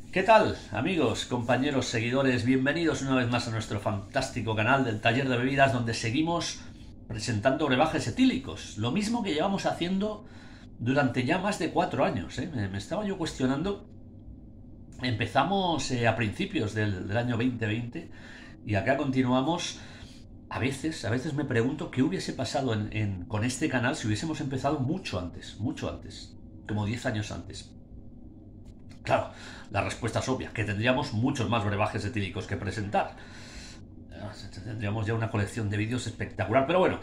¿Qué tal, amigos, compañeros, seguidores? Bienvenidos una vez más a nuestro fantástico canal del Taller de Bebidas, donde seguimos presentando brebajes etílicos. Lo mismo que llevamos haciendo durante ya más de 4 años. Me estaba yo cuestionando. Empezamos a principios del año 2020 y acá continuamos. A veces me pregunto qué hubiese pasado con este canal si hubiésemos empezado mucho antes, como 10 años antes. Claro, la respuesta es obvia, que tendríamos muchos más brebajes etílicos que presentar. Tendríamos ya una colección de vídeos espectacular, pero bueno,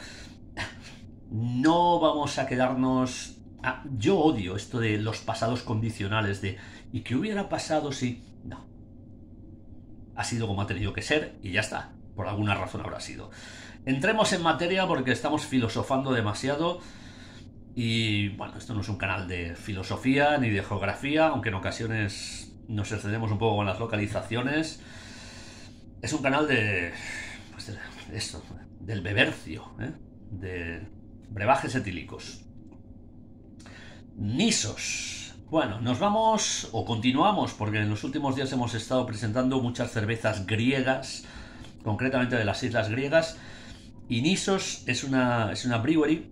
no vamos a quedarnos... yo odio esto de los pasados condicionales de ¿y qué hubiera pasado si...? No, ha sido como ha tenido que ser y ya está, por alguna razón habrá sido. Entremos en materia porque estamos filosofando demasiado. Y bueno, esto no es un canal de filosofía ni de geografía, aunque en ocasiones nos excedemos un poco con las localizaciones. Es un canal pues de esto, del bebercio, de brebajes etílicos. Nisos. Bueno, nos vamos o continuamos porque en los últimos días hemos estado presentando muchas cervezas griegas, concretamente de las islas griegas. Y Nisos es una brewery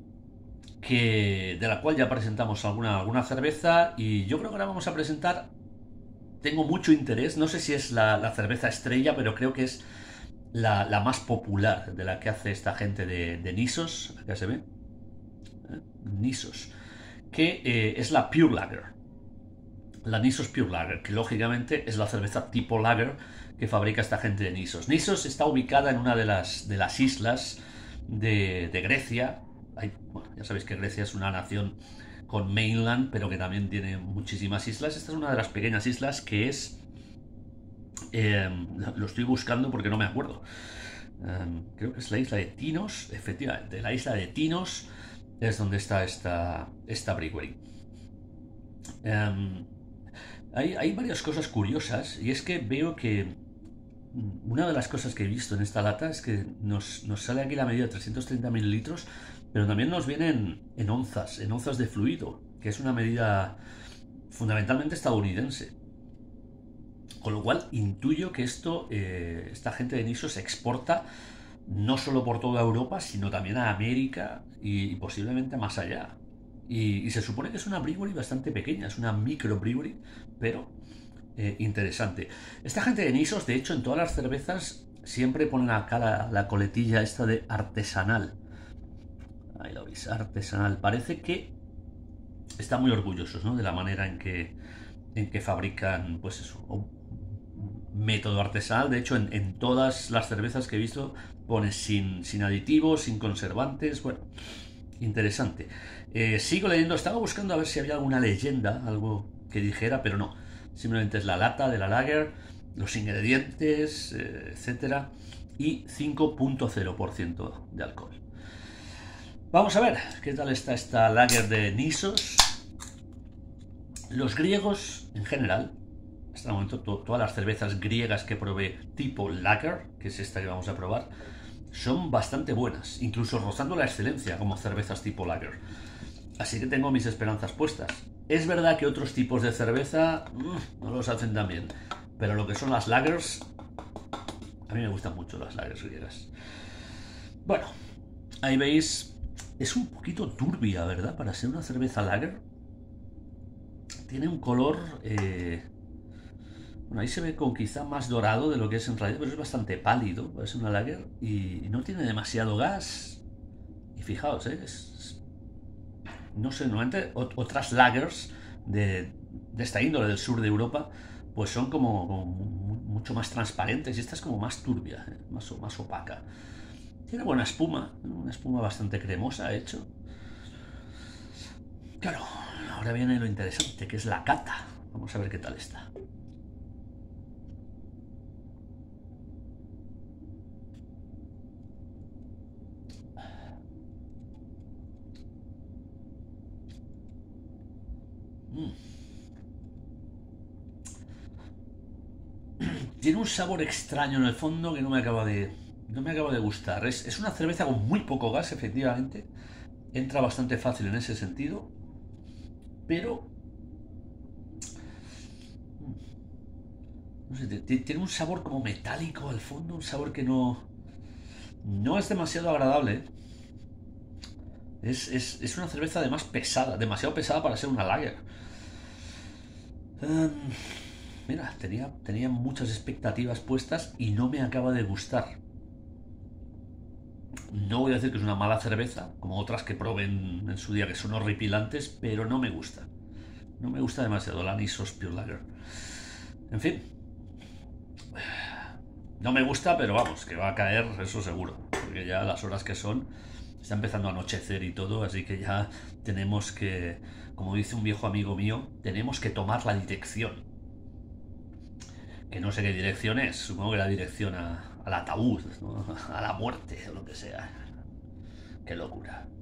de la cual ya presentamos alguna cerveza y yo creo que ahora vamos a presentar, tengo mucho interés, no sé si es la cerveza estrella, pero creo que es la más popular de la que hace esta gente de Nisos, acá se ve, Nisos, que es la Pure Lager, la Nisos Pure Lager, que lógicamente es la cerveza tipo Lager que fabrica esta gente de Nisos. Nisos está ubicada en una de las islas de Grecia. Bueno, ya sabéis que Grecia es una nación con mainland, pero que también tiene muchísimas islas. Esta es una de las pequeñas islas que es... lo estoy buscando porque no me acuerdo. Creo que es la isla de Tinos. Efectivamente, la isla de Tinos es donde está esta brewery. Hay varias cosas curiosas, y es que veo que una de las cosas que he visto en esta lata es que nos sale aquí la medida de 330 mililitros, pero también nos vienen en onzas de fluido, que es una medida fundamentalmente estadounidense. Con lo cual intuyo que esta gente de Nisos se exporta no solo por toda Europa, sino también a América y posiblemente más allá. Y se supone que es una brewery bastante pequeña, es una micro brewery, pero interesante. Esta gente de Nisos, de hecho, en todas las cervezas siempre ponen acá la coletilla esta de artesanal. Ahí lo veis, artesanal. Parece que están muy orgullosos, ¿no?, de la manera en que fabrican, pues eso, un método artesanal. De hecho, en todas las cervezas que he visto pone sin aditivos, sin conservantes. Bueno, interesante. Sigo leyendo, estaba buscando a ver si había alguna leyenda, algo que dijera, pero no. Simplemente es la lata de la lager, los ingredientes, etcétera, y 5,0% de alcohol. Vamos a ver qué tal está esta lager de Nisos. Los griegos, en general, hasta el momento todas las cervezas griegas que probé tipo lager, que es esta que vamos a probar, son bastante buenas, incluso rozando la excelencia como cervezas tipo lager. Así que tengo mis esperanzas puestas. Es verdad que otros tipos de cerveza no los hacen tan bien, pero lo que son las lagers, a mí me gustan mucho las lagers griegas. Bueno, ahí veis, es un poquito turbia, ¿verdad? Para ser una cerveza lager. Tiene un color... bueno, ahí se ve con quizá más dorado de lo que es en realidad, pero es bastante pálido, es una lager y no tiene demasiado gas. Y fijaos, no sé, normalmente otras lagers de esta índole del sur de Europa, pues son como mucho más transparentes, y esta es como más turbia, más opaca. Tiene buena espuma, una espuma bastante cremosa, hecho. Claro, ahora viene lo interesante, que es la cata. Vamos a ver qué tal está. Tiene un sabor extraño en el fondo que no me acaba de gustar. Es una cerveza con muy poco gas, efectivamente. Entra bastante fácil en ese sentido. Pero sé, tiene un sabor como metálico al fondo, un sabor que no es demasiado agradable. Es una cerveza además pesada, demasiado pesada para ser una lager. Em, Mira, tenía muchas expectativas puestas y no me acaba de gustar. No voy a decir que es una mala cerveza, como otras que probé en su día que son horripilantes, pero no me gusta. No me gusta demasiado la Nissos Pure Lager. En fin, no me gusta, pero vamos, que va a caer, eso seguro. Porque ya las horas que son, está empezando a anochecer y todo, así que ya tenemos que, como dice un viejo amigo mío, tenemos que tomar la dirección. Que no sé qué dirección es, supongo que la dirección al ataúd, ¿no? A la muerte o lo que sea. Qué locura.